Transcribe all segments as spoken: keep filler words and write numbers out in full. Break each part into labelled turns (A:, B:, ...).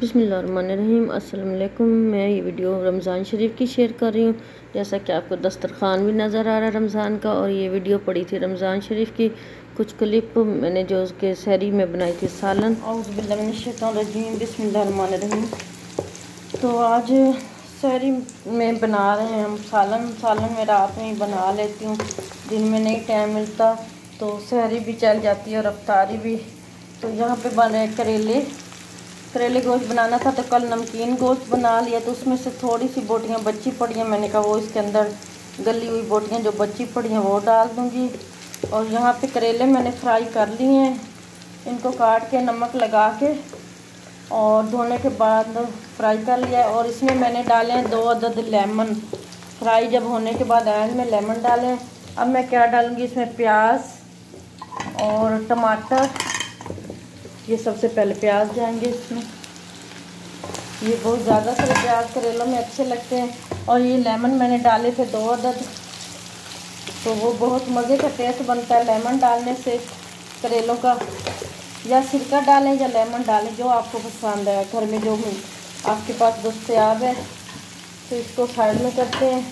A: बिस्मिल्लाहिर्रहमानिर्रहीम। अस्सलाम वालेकुम। मैं ये वीडियो रमज़ान शरीफ की शेयर कर रही हूँ। जैसा कि आपको दस्तरखान भी नज़र आ रहा है रमज़ान का, और ये वीडियो पड़ी थी रमज़ान शरीफ की। कुछ क्लिप मैंने जो उसके सहरी में बनाई थी सालन। औज़ुबिल्लाहिमिनश्शैतानिर्रजीम, बिस्मिल्लाहिर्रहमानिर्रहीम। तो आज सहरी में बना रहे हैं हम सालन। सालन में रात में ही बना लेती हूँ, दिन में नहीं टाइम मिलता, तो सहरी भी चल जाती है और अफ्तारी भी। तो यहाँ पे बन रहे करेले करेले गोश्त बनाना था, तो कल नमकीन गोश्त बना लिया, तो उसमें से थोड़ी सी बोटियाँ बची पड़ी हैं। मैंने कहा वो इसके अंदर गली हुई बोटियाँ जो बची पड़ी हैं वो डाल दूँगी। और यहाँ पे करेले मैंने फ्राई कर लिए हैं, इनको काट के नमक लगा के और धोने के बाद फ्राई कर लिया। और इसमें मैंने डाले हैं दो अदद लेमन, फ्राई जब होने के बाद एंड में लेमन डालें। अब मैं क्या डालूँगी इसमें, प्याज और टमाटर। ये सबसे पहले प्याज जाएंगे इसमें, ये बहुत ज़्यादा सारे प्याज करेलों में अच्छे लगते हैं। और ये लेमन मैंने डाले थे दो अदद, तो वो बहुत मज़े का टेस्ट बनता है लेमन डालने से करेलों का। या सिरका डालें या लेमन डालें, जो आपको पसंद है, घर में जो आपके पास दस्तयाब है। तो इसको साइड में करते हैं।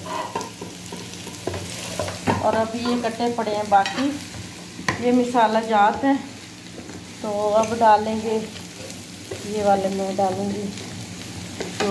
A: और अभी ये कटे पड़े हैं बाकी, ये मिसाला जात है, तो अब डालेंगे ये वाले मैं डालूँगी। तो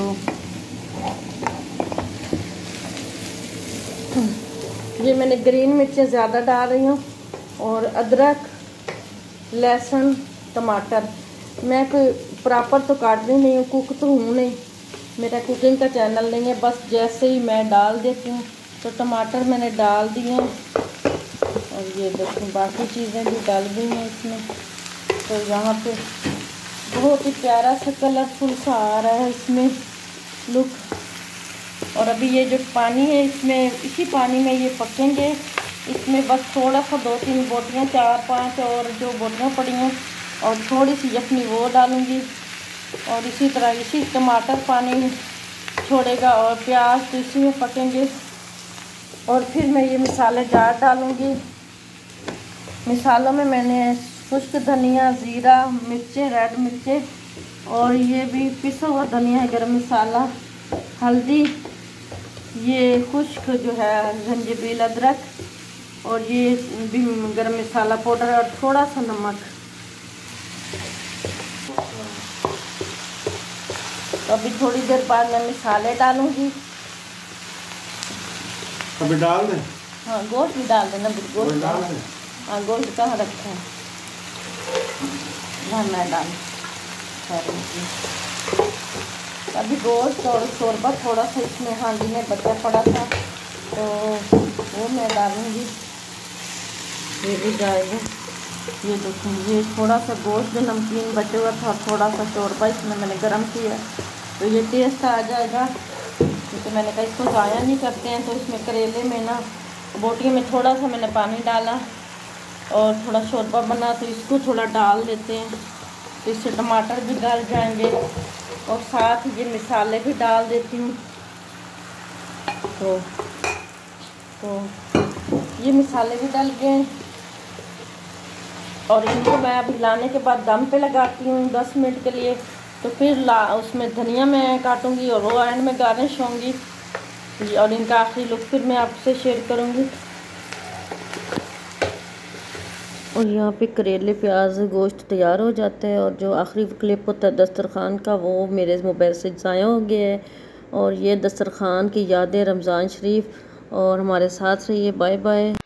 A: ये मैंने ग्रीन मिर्चें ज़्यादा डाल रही हूँ, और अदरक, लहसुन, टमाटर। मैं कोई प्रॉपर तो काट रही नहीं हूँ, कुक तो हूँ नहीं, मेरा कुकिंग का चैनल नहीं है, बस जैसे ही मैं डाल देती हूँ। तो टमाटर मैंने डाल दिए हैं, और ये देखो बाकी चीज़ें भी डाल दी हैं इसमें। तो यहाँ पे बहुत ही प्यारा सा कलरफुल सा आ रहा है इसमें लुक। और अभी ये जो पानी है इसमें, इसी पानी में ये पकेंगे। इसमें बस थोड़ा सा दो तीन बोटियाँ, चार पांच और जो बोटियाँ पड़ी हैं, और थोड़ी सी यखनी वो डालूँगी। और इसी तरह इसी टमाटर पानी छोड़ेगा और प्याज तो इसी में पकेंगे। और फिर मैं ये मसाले जार डालूँगी। मिसालों में मैंने खुश्क धनिया, ज़ीरा, मिर्चें, रेड मिर्चें, और ये भी पिसा हुआ धनिया है, गरम मसाला, हल्दी, ये खुश्क जो है जंजीबील, अदरक, और ये भी गरम मसाला पाउडर, और थोड़ा सा नमक। तो अभी थोड़ी देर बाद मैं मसाले डालूँगी।
B: अभी डाल दें?
A: हाँ, गोश्त भी डाल देना, गोश्त डाल दें। हाँ, गोश्त कहाँ रखा है, हाँ मैं डाल। अभी गोश्त और शोरबा थोड़ा सा इसमें हांडी में बचा पड़ा था, तो वो मैं डालूँगी। ये भी जाएगा। ये देखो, ये थोड़ा सा गोश्त जो नमकीन बचे हुआ था, थोड़ा सा शोरबा इसमें मैंने गरम किया, तो ये टेस्ट आ जाएगा। तो मैंने कहा इसको ज़ाया नहीं करते हैं, तो इसमें करेले में ना बोटी में थोड़ा सा मैंने पानी डाला और थोड़ा शोरबा बना, तो इसको थोड़ा डाल देते हैं, तो इससे टमाटर भी डाल जाएंगे, और साथ ये मिसाले भी डाल देती हूँ। तो तो ये मिसाले भी डाल गए, और इनको मैं अब हिलाने के बाद दम पे लगाती हूँ दस मिनट के लिए। तो फिर ला उसमें धनिया मैं काटूँगी, और वो एंड में गार्निश होंगी, और इनका आखिरी लुक फिर मैं आपसे शेयर करूँगी। और यहाँ पे करेले, प्याज, गोश्त तैयार हो जाता है, और जो आखिरी क्लिप होता है दस्तरखान का, वो मेरे मोबाइल से ज़ाया हो गया है। और ये दस्तरखान की यादें रमज़ान शरीफ, और हमारे साथ रहिए। Bye bye.